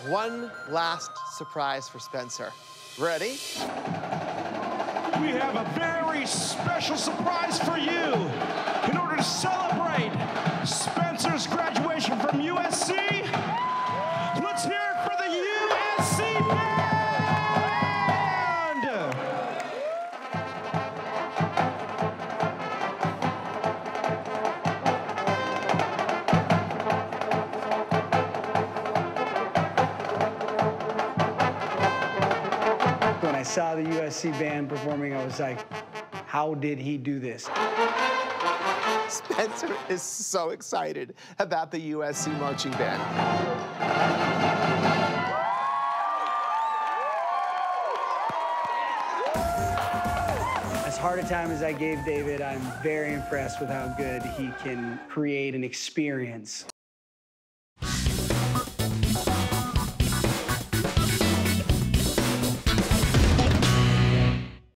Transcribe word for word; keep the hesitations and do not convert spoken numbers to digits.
one last surprise for Spencer. Ready? We have a very special surprise for you. In order to celebrate Spencer's graduation from U S C, let's hear it for the U S C band! When I saw the U S C band performing, I was like, how did he do this? Spencer is so excited about the U S C marching band. As hard a time as I gave David, I'm very impressed with how good he can create an experience.